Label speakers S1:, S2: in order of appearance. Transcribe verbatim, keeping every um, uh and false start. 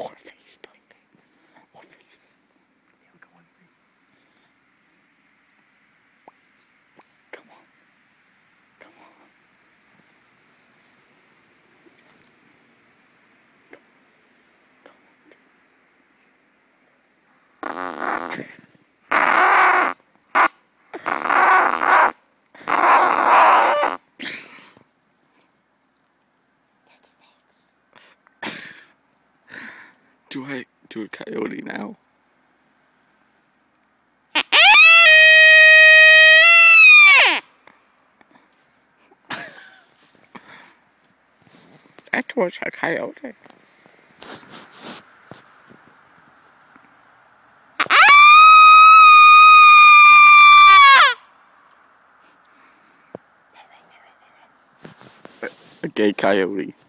S1: Or Facebook. Or Facebook. Yeah, go on Facebook. Come on. Come on. Do I do a coyote now? That was a coyote. A gay coyote.